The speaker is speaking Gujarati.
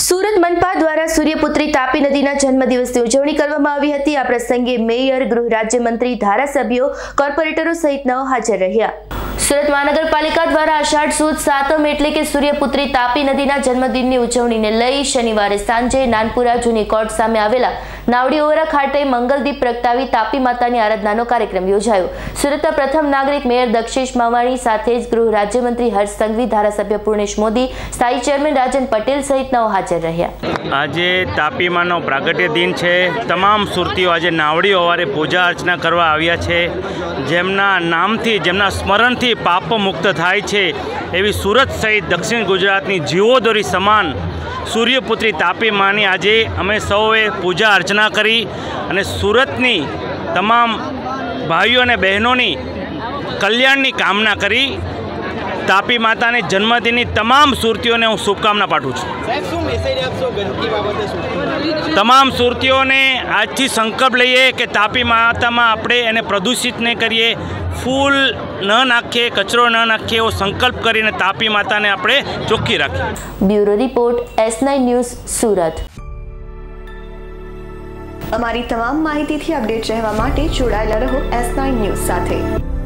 સુરત મનપા દ્વારા સૂર્યપુત્રી તાપી નદીના જન્મદિવસની ઉજવણી કરવામાં આવી હતી। આ પ્રસંગે મેયર, ગૃહ રાજ્યમંત્રી, ધારાસભ્યો, કોર્પોરેટરો સહિતનાઓ હાજર રહ્યા। સુરત મહાનગરપાલિકા દ્વારા આષાઢ સુદ સાતમ એટલે કે સૂર્યપુત્રી તાપી નદીના જન્મદિનની ઉજવણીને લઈ શનિવારે સાંજે નાનપુરા જૂની કોર્ટ સામે આવેલા નાવડી ઓવરા ખાતે મંગલદીપ પ્રગટાવી તાપી માતાની આરાધનાનો કાર્યક્રમ યોજાયો। સુરતના પ્રથમ નાગરિક મેયર દક્ષેશ માવાણી સાથે જ ગૃહ રાજ્યમંત્રી હર્ષ સંઘવી, ધારાસભ્ય પૂર્ણેશ મોદી, સ્થાયી ચેરમેન રાજન પટેલ સહિતનાઓ હાજર રહ્યા। આજે તાપી માનો પ્રાગટ્ય દિન છે। તમામ સુરતીઓ આજે નાવડી ઓવારે પૂજા અર્ચના કરવા આવ્યા છે। જેમના નામથી, જેમના સ્મરણથી પાપ મુક્ત થાય છે એવી સુરત સહિત દક્ષિણ ગુજરાતની જીવોદોરી સમાન સૂર્યપુત્રી તાપી માની આજે અમે સૌએ પૂજા અર્ચના કરી અને સુરતની તમામ ભાઈઓ અને બહેનોની કલ્યાણની કામના કરી। તાપી માતાને જન્મદિનની તમામ સુરતીઓને હું શુભકામના પાઠવું છું। તમામ સુરતીઓને આજથી સંકલ્પ લઈએ કે તાપી માતામાં આપણે એને પ્રદૂષિત નહીં કરીએ, ફૂલ ન નાખીએ, કચરો ન નાખીએ, એવો સંકલ્પ કરીને તાપી માતાને આપણે ચોખ્ખી રાખીએ। Bureau report S9 news Surat. અમારી તમામ માહિતીથી અપડેટ રહેવા માટે જોડાયેલા રહો S9 ન્યૂઝ સાથે।